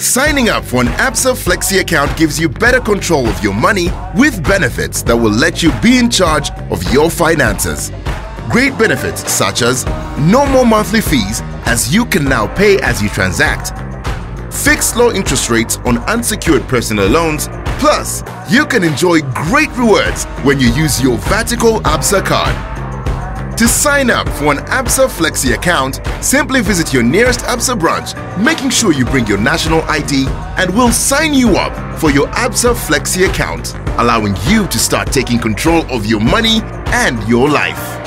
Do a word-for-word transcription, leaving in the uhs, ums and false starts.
Signing up for an Absa Flexi account gives you better control of your money with benefits that will let you be in charge of your finances. Great benefits such as no more monthly fees, as you can now pay as you transact. Fixed low interest rates on unsecured personal loans. Plus, you can enjoy great rewards when you use your Vertical Absa card. To sign up for an Absa Flexi account, simply visit your nearest Absa branch, making sure you bring your national I D, and we'll sign you up for your Absa Flexi account, allowing you to start taking control of your money and your life.